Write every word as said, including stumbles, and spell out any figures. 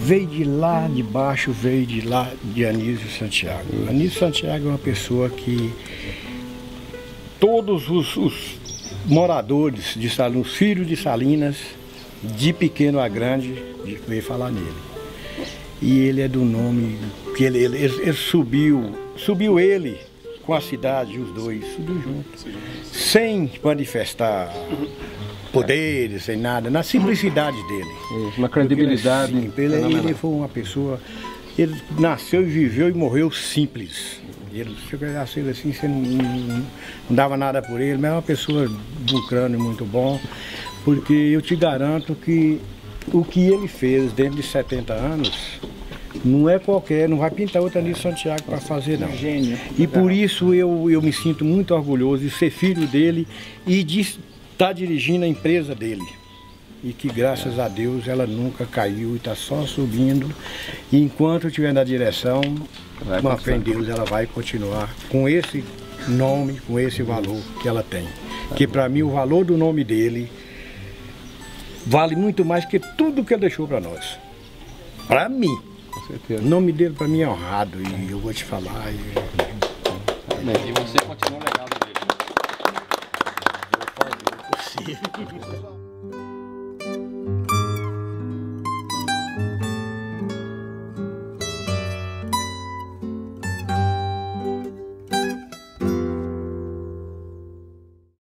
veio de lá de baixo, veio de lá de Anísio Santiago. Anísio Santiago é uma pessoa que todos os, os moradores de Salinas, os filhos de Salinas, de pequeno a grande, veio falar nele. E ele é do nome, que ele, ele, ele subiu, subiu ele com a cidade, os dois, subiu junto, sem manifestar poderes, sem nada, na simplicidade dele. Uma credibilidade. Ele, é ele, ele foi uma pessoa, ele nasceu e viveu e morreu simples. Ele nasceu assim, você não, não, não dava nada por ele, mas é uma pessoa de um crânio muito bom, porque eu te garanto que o que ele fez dentro de setenta anos, não é qualquer, não vai pintar outra Anísio Santiago para fazer não. Gênio. E por isso eu, eu me sinto muito orgulhoso de ser filho dele e de estar dirigindo a empresa dele. E que graças a Deus ela nunca caiu e está só subindo. E enquanto eu estiver na direção, com a fé em Deus, ela vai continuar com esse nome, com esse valor que ela tem. Que para mim o valor do nome dele vale muito mais que tudo que ele deixou para nós. Para mim. O nome dele para mim é honrado e eu vou te falar. E, e você continua o legado dele. Eu vou fazer o possível.